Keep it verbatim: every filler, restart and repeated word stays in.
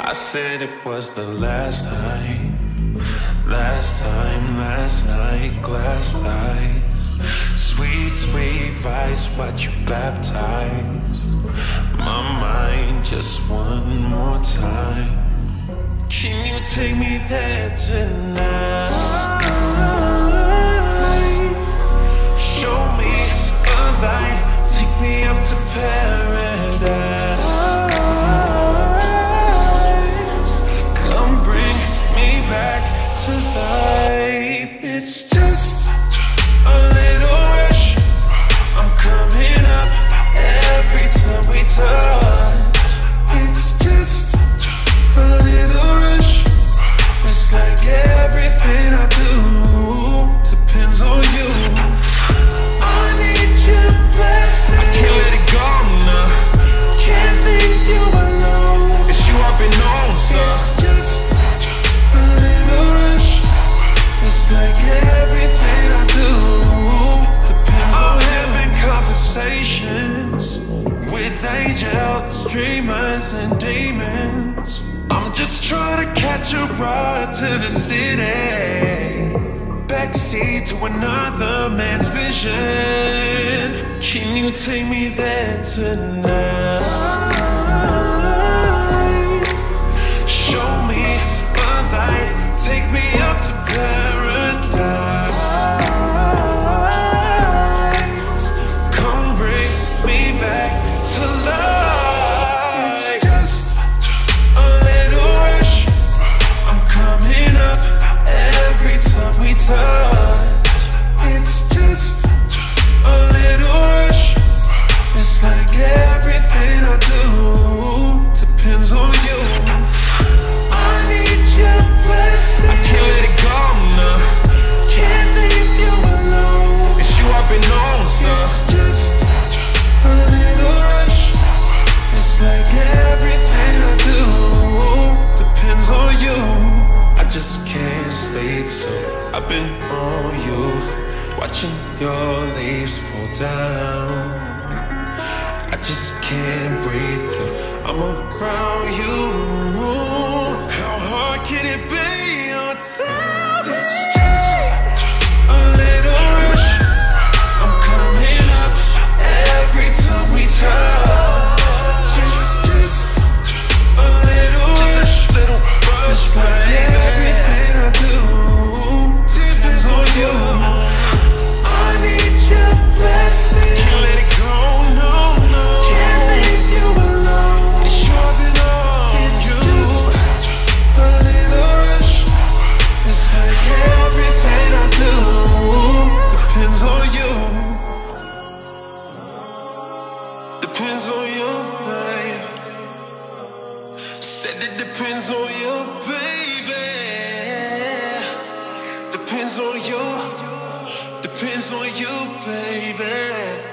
I said it was the last time, last time, last night, glass ties. Sweet, sweet vice, what you baptize my mind just one more time. Can you take me there tonight? Show me a light, take me up to paradise. Come bring me back to life. It's just a little rush. I'm coming up every time we touch. It's just a little rush. It's like everything I do depends on you. I need your blessing. I can't let it go now. Can't leave you alone. It's you I've been on, sir. It's just a little rush. It's like everything I do depends on you. I'm having conversations with angels, dreamers, and demons. I'm just trying to catch a ride to the city. Backseat to another man's vision. Can you take me there tonight? Show me a light, take me up to paradise. Come bring me back to life. It's just a little rush. I'm coming up every time we touch. It's just a little rush. It's like everything I do depends on you. I need your blessing. I can't let it go now. Can't leave you alone. It's you I've been on, sir. It's just a little rush. It's like everything I do depends on you. I just can't sleep, so I've been on you, watching your leaves fall down. I just can't breathe till I'm around you. How hard can it be on time? It's just a little rush. I'm coming up every time we touch. It's just a little rush. It's like everything I do depends on you. I need your blessing. Can't let it go, no, no. Can't leave you alone. It's your been on it's you. Just a little rush. It's like everything I do depends on you. Depends on you, babe. Said it depends on you, baby. Depends on you. Depends on you, baby.